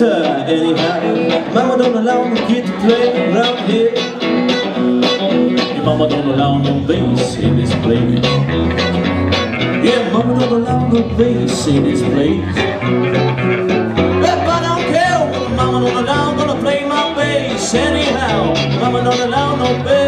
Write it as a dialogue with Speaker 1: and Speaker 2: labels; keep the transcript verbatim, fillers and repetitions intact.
Speaker 1: guitar anyhow. Mama don't allow no kid to play around here. Your mama don't allow no bass in this place. Yeah, mama don't allow no bass in this place. But I don't care what mama don't allow, gonna play my bass anyhow. Mama don't allow no bass.